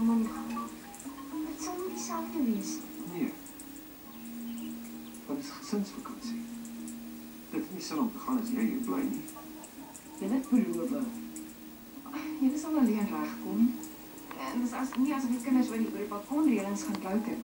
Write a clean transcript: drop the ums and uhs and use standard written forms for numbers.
man... Het zal niet hetzelfde wees. Nee. Wat is gesinsvakansie? Dit het nie sin om te gaan as jy hier bly nie. Jy het beloof. Jy sal alleen regkom. En dis as nie asof die kinders oor die balkonreëlings gaan klouter.